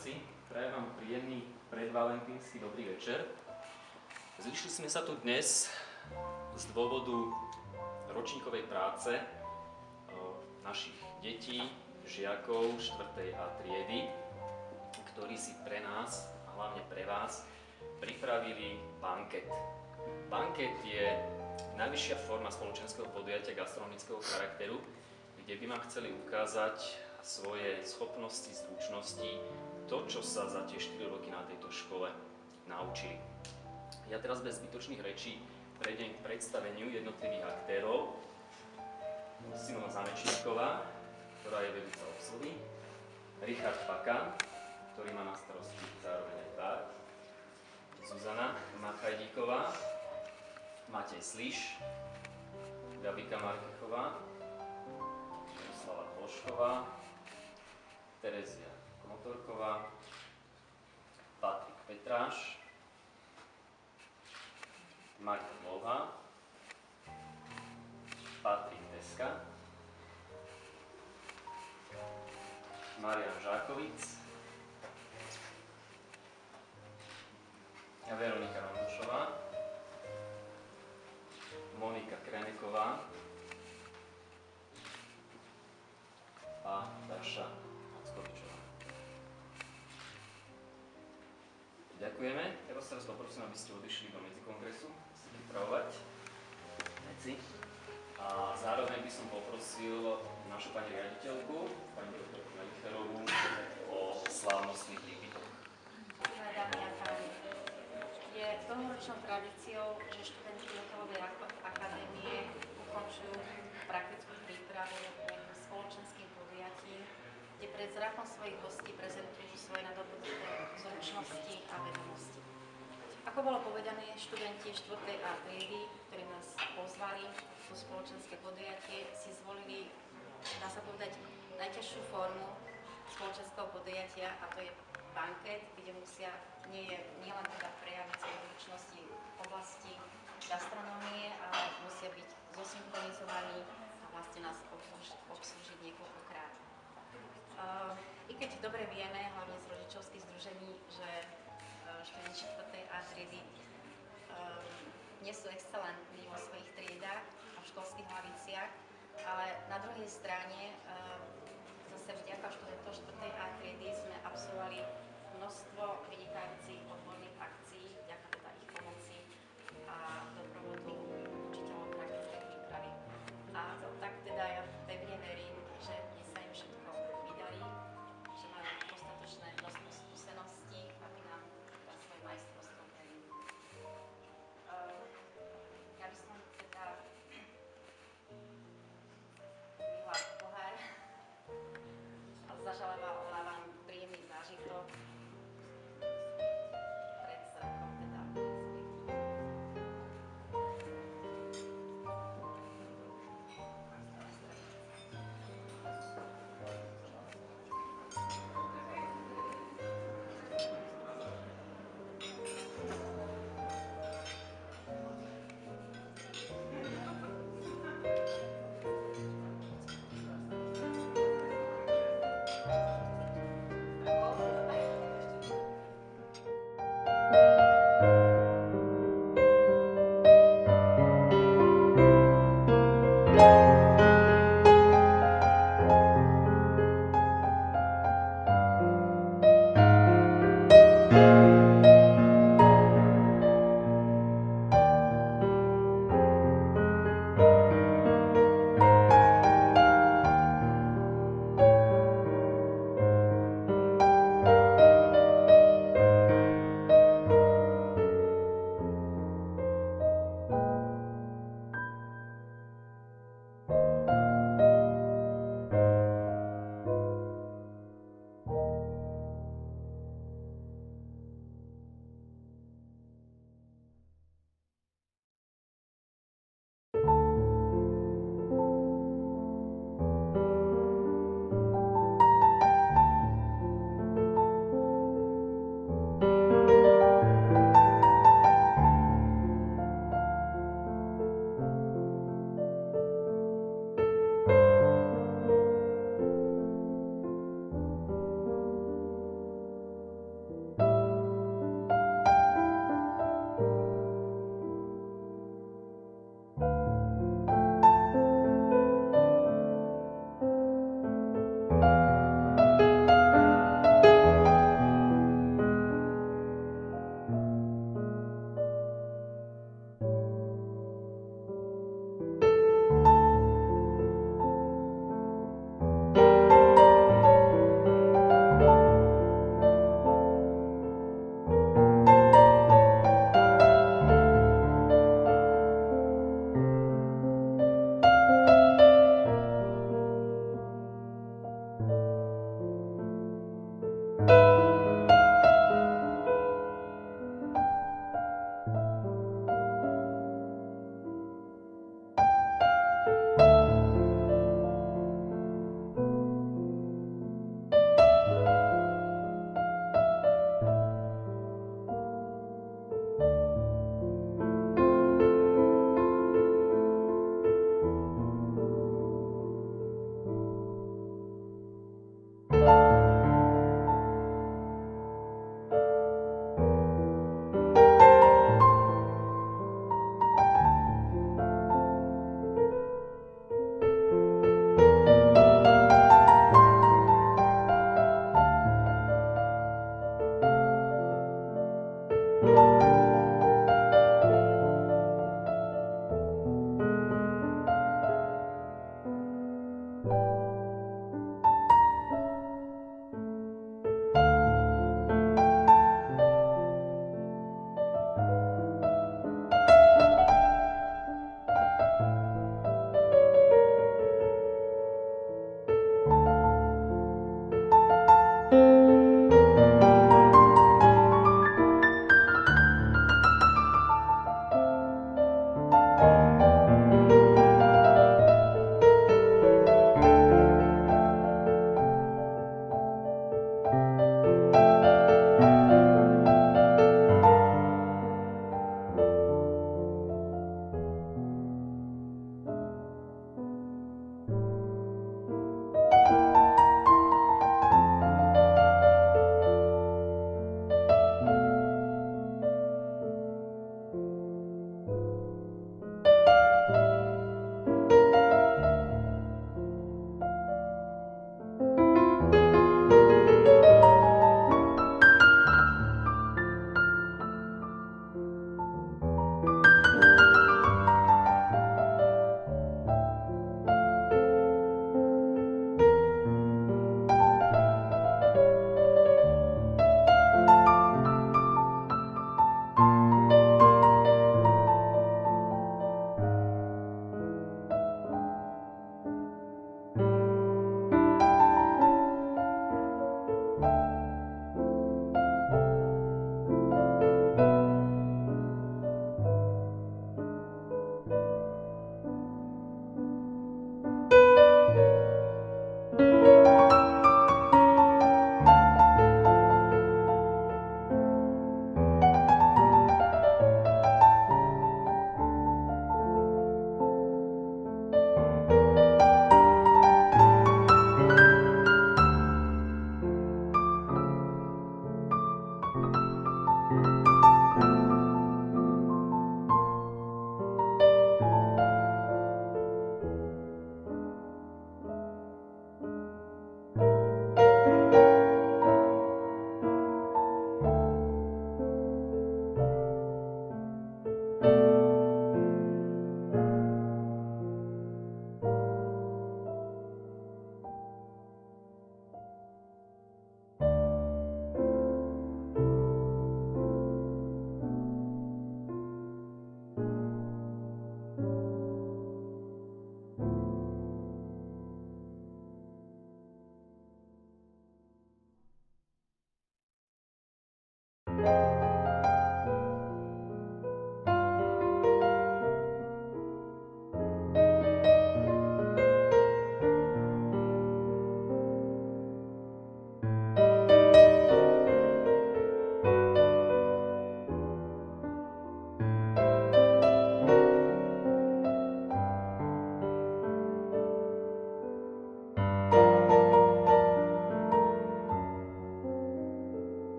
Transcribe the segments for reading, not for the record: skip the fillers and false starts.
spolužiaci, prajem vám príjemný predvalentínsky dobrý večer. Zišli sme sa tu dnes z dôvodu ročníkovej práce našich detí, žiakov 4. A triedy, ktorí si pre nás a hlavne pre vás pripravili banket. Banket je najvyššia forma spoločenského podujatia gastronomického charakteru, kde by vám chceli ukázať svoje schopnosti, zručnosti, to, čo sa za tie 4 roky na tejto škole naučili. Ja teraz bez zbytočných rečí prejdem k predstaveniu jednotlivých aktérov. Simona Zamečníková, ktorá je vedúca obsluhy, Richard Pakan, ktorý má na starosti zároveň aj bar, Zuzana Machajdíková, Matej Sliš, Gabika Markechová, Jaroslava Plošková, Terezia Motorková, Patrik Petráš, Martin Volha, Patrik Teska, Marian Žákovic a Veronika Randušová, Monika Kreneková a Daša Mackovičová. Ďakujeme. Ja vás teraz poprosím, aby ste odišli do medzikongresu, si pripravovať veci. A zároveň by som poprosil našu pani riaditeľku, pani doktorku Melicherovú, o slávnostných príbytoch. Dámy a páni, je dlhoročnou tradíciou, že študenti Hotelovej akadémie ukončujú praktickú prípravu spoločenským podujatím, kde pred zrakom svojich hostí prezentujú svoje nadobudnuté zručnosti a vedomosti. Ako bolo povedané, študenti 4. A triedy, ktorí nás pozvali do spoločenské podujatie, si zvolili, dá sa povedať, najťažšiu formu spoločenského podujatia, a to je banket, kde musia nielen teda prejaviť svoje zručnosti v oblasti gastronómie, ale musia byť zosynchronizovaní a vlastne nás obslúžiť niekoľkokrát. I keď dobre vieme, hlavne z rodičovských združení, že študenti 4. A triedy nie sú excelentní vo svojich triedách a v školských hlaviciach, ale na druhej strane zase vďaka študentom 4. A triedy sme absolvovali množstvo vynikajúcich odborných akcií, vďaka teda ich pomoci a doprovodu učiteľov praktickej prípravy. A tak teda ja pevne verím, že dnes sa im všetko vydarí, že majú dostatočné množstvo skúseností, aby nám teda svoje majstrovstvo verili. Ja by som teda vyhla pohár a zažalávam vám príjemný zážitok pred zrakom teda svojich.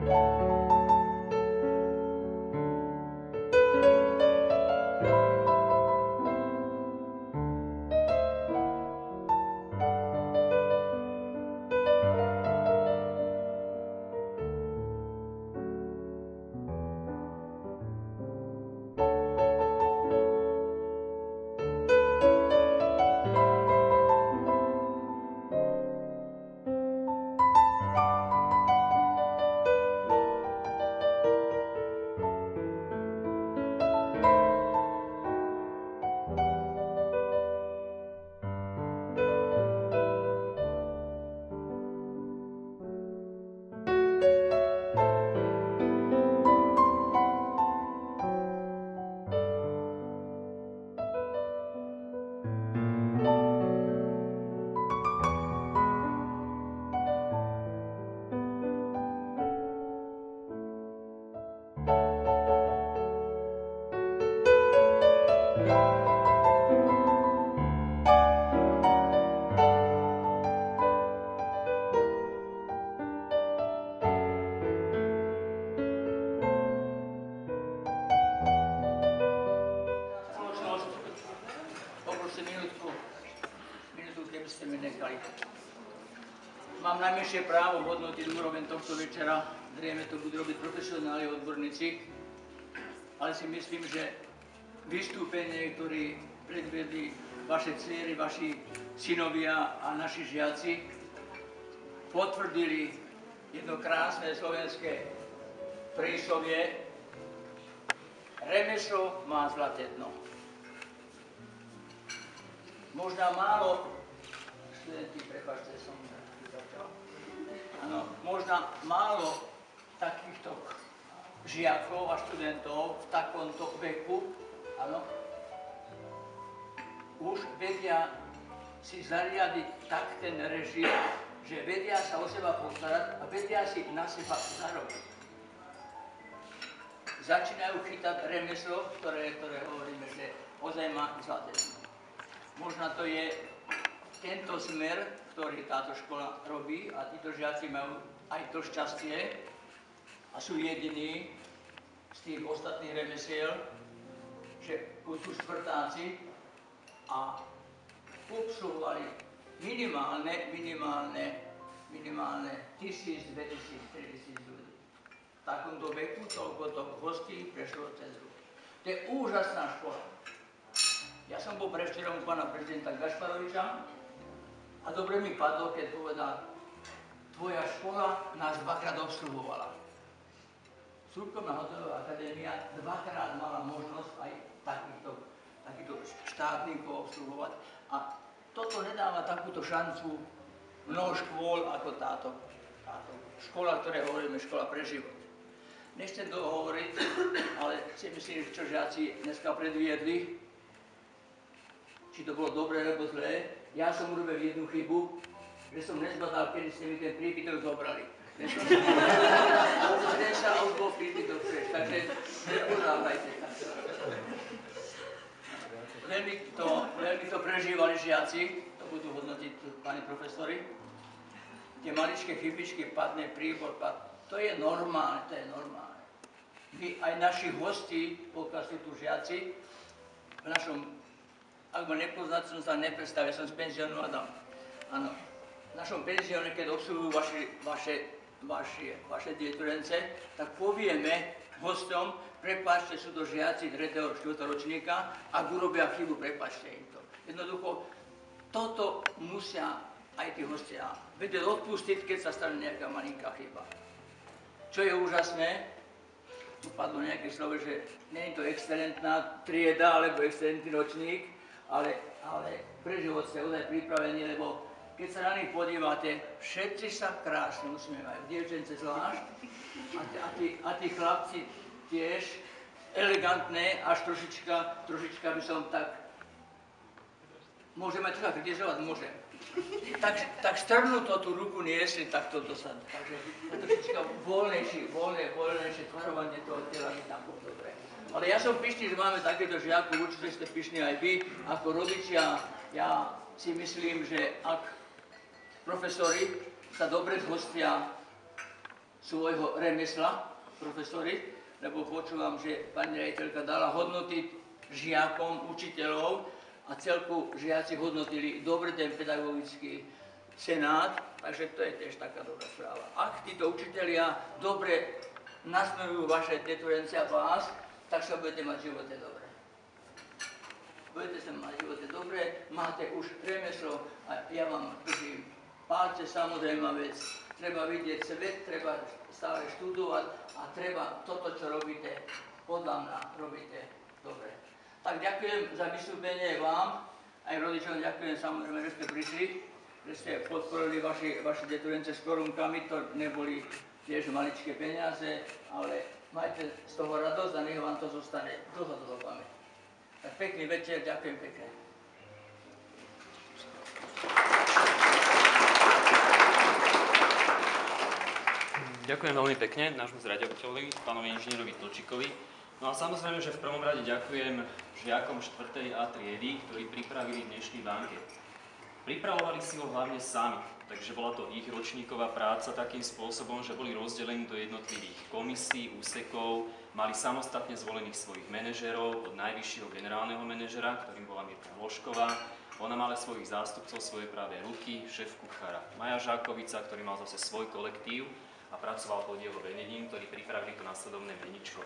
Mám najmenšie právo hodnotiť úroveň tohto večera, zrejme to budú robiť profesionáli, odborníci, ale si myslím, že vystúpenie, ktoré predvedli vaše dcery, vaši synovia a naši žiaci, potvrdili jedno krásne slovenské príslovie: remeslo má zlaté dno. Možná málo študenti, prepáčte, som začal. Áno, možná málo takýchto žiakov a študentov v takomto veku, áno, už vedia si zariadiť tak ten režim, že vedia sa o seba postarať a vedia si na seba zarobiť. Začínajú chytať remeslo, ktoré hovoríme, že ozaj má zlaté dno. Možno to je tento smer, ktorý táto škola robí, a títo žiaci majú aj to šťastie a sú jediní z tých ostatných remesiel, že sú štvrtáci a obsluhovali minimálne 1000, 2000, 3000 ľudí. V takomto veku toľko hostí prešlo cez ruky. To je úžasná škola. Ja som bol prevčerom u pána prezidenta Gašparoviča a dobre mi padlo, keď povedal: tvoja škola nás dvakrát obsluhovala. Súkromná hotelová akadémia dvakrát mala možnosť aj takýchto štátnikov obsluhovať. A toto nedáva takúto šancu mnoho škôl ako táto škola, ktoré hovoríme škola pre život. Nechcem toho hovoriť, ale si myslím, že čo žiaci dneska predviedli, či to bolo dobré alebo zlé. Ja som urobil jednu chybu, že som nezbadal, kedy ste mi ten prípitok zobrali. Dnes sa už bol prípitok preč, takže nepodávajte. Veľmi to prežívali žiaci, to budú hodnotiť páni profesori. Tie maličké chybičky, padne príbor, to je normálne, to je normálne. My aj naši hosti, pokiaľ sú tu žiaci, v našom, ak ma nepoznáte, som sa nepredstavil, som z penziónu Adam. Áno, v našom penzióne, keď obsluhujú vaše dieťurence, tak povieme hostom: prepáčte, sú to žiaci 3. 4. ročníka, ak urobia chybu, prepáčte im to. Jednoducho, toto musia aj tí hostia vedieť odpustiť, keď sa stane nejaká malinká chyba. Čo je úžasné, tu padlo nejaké slovo, že nie je to excelentná trieda alebo excelentný ročník, ale pre život ste ozaj pripravení, lebo keď sa na nich podívate, všetci sa krásne usmievajú, dievčence zvlášť, a tí chlapci tiež elegantné, až trošička by som tak... Môžem aj trocha kritizovať? Môžem. Tak strnuto tú ruku niesli, tak to dosadne. Takže trošička voľnejšie tvarovanie toho tela by tam bolo dobré. Ale ja som pyšný, že máme takéto žiakov, určite ste pyšní aj vy, ako rodičia. Ja si myslím, že ak profesori sa dobre zhostia svojho remesla, profesori, lebo počúvam, že pani riaditeľka dala hodnoty žiakom, učiteľov a celku žiaci hodnotili dobre ten pedagogický senát, takže to je tiež taká dobrá správa. Ak títo učitelia dobre nasmerujú vaše deturence a vás, tak sa budete mať v živote dobre. Budete sa mať v živote dobre, máte už remeslo a ja vám držím palce, samozrejme vec. Treba vidieť svet, treba stále študovať a treba toto, čo robíte, podľa mňa robíte dobre. Tak ďakujem za vystúpenie vám, aj rodičom ďakujem samozrejme, že ste prišli, že ste podporili vaše deturence s korunkami, to neboli tiež maličké peniaze, ale majte z toho radosť a nech vám to zostane dlho do pamäti. Tak pekný večer, ďakujem pekne. Ďakujem veľmi pekne nášmu zriaďovateľovi, pánovi inžinierovi Tlčíkovi. No a samozrejme, že v prvom rade ďakujem žiakom 4. A triedy, ktorí pripravili dnešný banket. Pripravovali si ho hlavne sami, takže bola to ich ročníková práca takým spôsobom, že boli rozdelení do jednotlivých komisí, úsekov, mali samostatne zvolených svojich manažerov, od najvyššieho generálneho manažera, ktorým bola Mirka Hlošková. Ona mala svojich zástupcov, svoje pravé ruky, šéf kuchára Maja Žákovica, ktorý mal zase svoj kolektív a pracoval pod jeho vedením, ktorí pripravili to následovné meničko.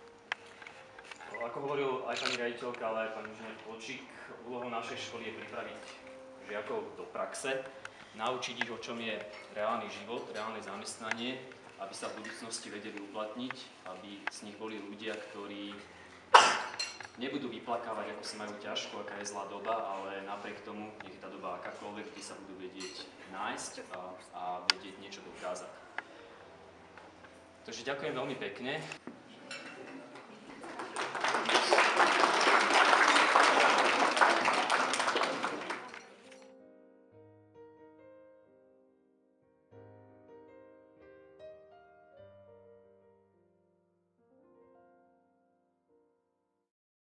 Ako hovoril aj pani riaditeľka, ale aj pán inžinier Tlčík, úlohou našej školy je pripraviť žiakov do praxe, naučiť ich, o čom je reálny život, reálne zamestnanie, aby sa v budúcnosti vedeli uplatniť, aby z nich boli ľudia, ktorí nebudú vyplakávať, ako si majú ťažko, aká je zlá doba, ale napriek tomu, nech tá doba akákoľvek, kde sa budú vedieť nájsť a vedieť niečo dokázať. Takže ďakujem veľmi pekne.